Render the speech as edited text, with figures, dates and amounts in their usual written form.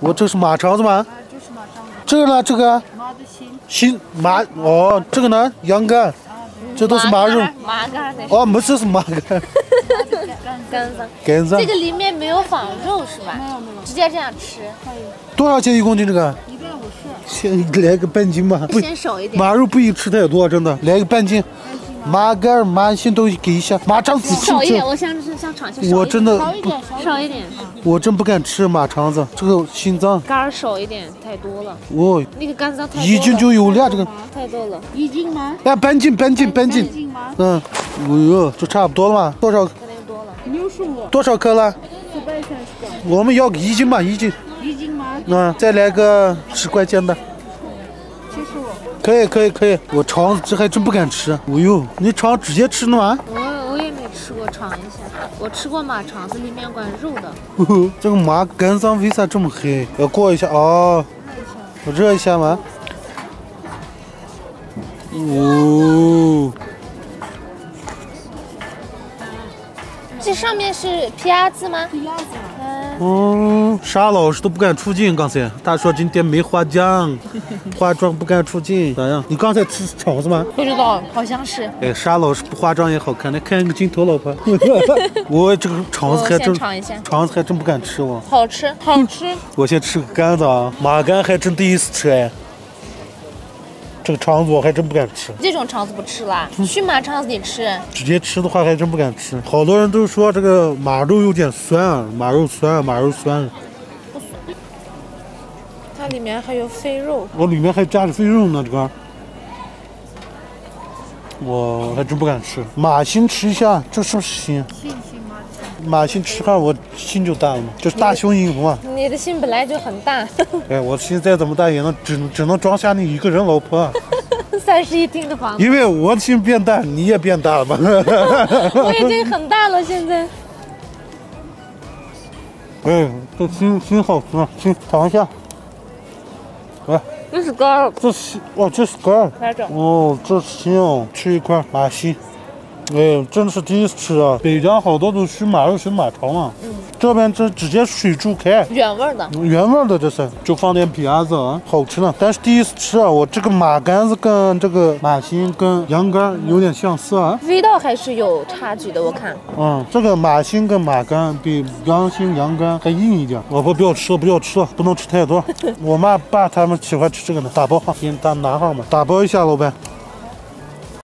我这是马肠子吗？ 就是马肠子。 这个呢？这个马的心。 心马哦，这个呢？羊肝，这都是马肉。 马肝那是。 哦，没这是马肝。 肝脏。 肝脏。 这个里面没有放肉是吧？ 没有， 直接这样吃。 可以。 多少钱一公斤这个？ 150。 先来个半斤吧。 先少一点。 马肉不宜吃太多，真的，来个半斤。 马肝、马心都给一下，马肠子少一点，我想尝一下。 我真的少一点， 我真不敢吃马肠子，这个心脏肝少一点，太多了。 哦， 那个肝脏太多了。 一斤就有俩，这个太多了。 1斤吗？ 哎，半斤。嗯，哦哟，这差不多了嘛？多少？ 可能多了。 65。 多少克了 430克。 我们要个1斤吧，1斤。 1斤吗？ 嗯，再来个10块钱的。 可以，我肠子这还真不敢吃。哦呦，你肠直接吃的吗？ 我也没吃过，尝一下。我吃过马肠子，里面管肉的。 这个马肝脏为啥这么黑？要过一下哦，我热一下吗？哦， 这上面是皮鸭子吗？ 皮鸭子。 沙老师都不敢出镜，刚才他说今天没化妆，化妆不敢出镜，咋样？你刚才吃肠子吗？ 不知道，好像是。 哎，沙老师不化妆也好看，来看个镜头，老婆。我这个肠子还真，肠子还真不敢吃哦。 好吃。 我先吃个肝子啊，马肝还真第一次吃哎。这个肠子我还真不敢吃。 这种肠子不吃啦，熏马肠子你吃。 直接吃的话还真不敢吃。好多人都说这个马肉有点酸，马肉酸。 它里面还有肥肉。 我里面还加着肥肉呢，这个。我还真不敢吃。马心吃一下，这是不是心？马心吃下我心就大了嘛，这是大胸英雄啊！ 你的心本来就很大。 哎，我心再怎么大也能只能装下你一个人，老婆。 31厅的房子。 因为我的心变大，你也变大了吧？ 我已经很大了，现在。 哎，这心好吃啊！心尝一下。来， 这是肝。 这是哦，这是肝。哦，这是心哦，吃一块马心。哎，真是第一次吃啊！北疆好多都熏马肉、熏马肠嘛。这边这直接水煮开， 原味的。 原味的这是，就放点皮鸭子啊，好吃呢。但是第一次吃啊，我这个马肝子跟这个马心跟羊肝有点相似啊。 味道还是有差距的，我看。 这个马心跟马肝比羊心、羊肝还硬一点。老婆不要吃了，不能吃太多。我妈爸他们喜欢吃这个呢，打包好，给你拿好嘛，打包一下，老板。